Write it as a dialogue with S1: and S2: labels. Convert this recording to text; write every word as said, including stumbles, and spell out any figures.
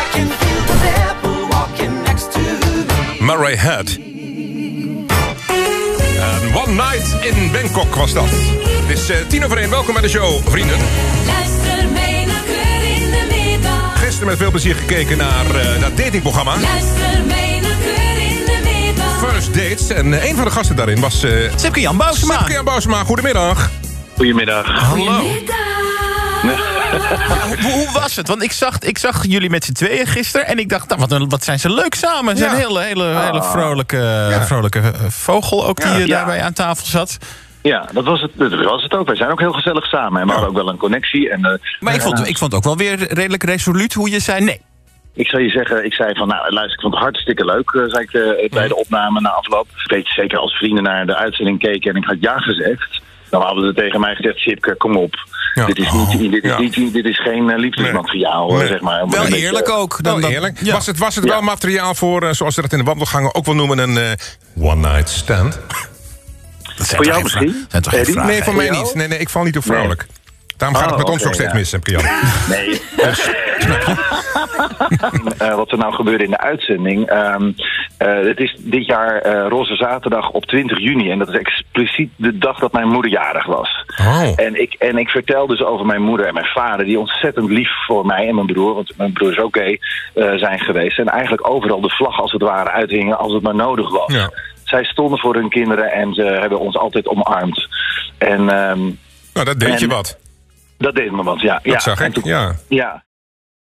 S1: Murray Head. En One Night in Bangkok was dat. Het is uh, tien over één. Welkom bij de show, vrienden.
S2: Luister mee naar Kleur in de middag.
S1: Gisteren met veel plezier gekeken naar uh, dat datingprogramma.
S2: Luister mee naar Kleur in de middag.
S1: First Dates. En uh, een van de gasten daarin was... Uh,
S3: Sipke-Jan Bousema.
S1: Sipke-Jan Bousema, goedemiddag.
S4: Goedemiddag.
S1: Hallo.
S3: Hoe, hoe was het? Want ik zag, ik zag jullie met z'n tweeën gisteren en ik dacht, nou, wat, een, wat zijn ze leuk samen. Ze zijn
S1: Ja.
S3: een hele, hele, hele vrolijke,
S1: Ja.
S3: vrolijke vogel ook die
S1: Ja.
S3: ja.
S4: Ja.
S3: daarbij aan tafel zat.
S4: Ja, dat was, het, dat was het ook. Wij zijn ook heel gezellig samen. En we
S1: Ja.
S4: hadden ook wel een connectie. En, uh,
S3: Maar ik vond, ik vond ook wel weer redelijk resoluut hoe je zei nee.
S4: ik zou je zeggen, ik zei van, nou luister, ik vond het hartstikke leuk. Uh, zei ik uh, bij de opname na afloop. Weet je, zeker als vrienden naar de uitzending keken en ik had ja gezegd. Dan hadden ze tegen mij gezegd, Sipke, kom op.
S1: Ja.
S4: Dit, is niet, dit, is
S1: Ja.
S4: niet, dit is geen uh, liefdesmateriaal,
S1: Nee.
S4: uh, zeg maar.
S3: Wel
S4: Een beetje,
S3: eerlijk
S4: uh,
S3: ook.
S1: Wel
S3: Dan, dan,
S1: eerlijk.
S3: ja.
S1: Was het, was het
S4: Ja.
S1: wel materiaal voor, uh, zoals ze dat in de wandelgangen ook wel noemen, een uh, one-night stand?
S3: Dat zijn
S4: Voor
S3: toch
S4: jou
S3: geen
S4: misschien?
S3: vra- zijn toch geen
S4: Eddie?
S3: vragen?
S1: Nee, voor
S4: voor
S1: mij
S4: jou?
S1: niet. Nee, nee, ik val niet op vrouwelijk. Daarom gaat
S4: Oh,
S1: het met ons
S4: oké,
S1: ook steeds
S4: ja.
S1: mis, Sipke-Jan.
S4: Nee. uh, wat er nou gebeurde in de uitzending. Um, uh, het is dit jaar uh, Roze Zaterdag op twintig juni. En dat is expliciet de dag dat mijn moeder jarig was.
S1: Oh.
S4: En ik, en ik vertel dus over mijn moeder en mijn vader, die ontzettend lief voor mij en mijn broer, want mijn broer is ook gay, uh, zijn geweest. En eigenlijk overal de vlag als het ware uithingen als het maar nodig was.
S1: Ja.
S4: Zij stonden voor hun kinderen en ze hebben ons altijd omarmd. En um,
S1: Nou, dat deed je
S4: En-
S1: wat.
S4: dat deed me wat, ja.
S1: Dat
S4: ja.
S1: zag
S4: En
S1: ik,
S4: toen-
S1: ja.
S4: ja,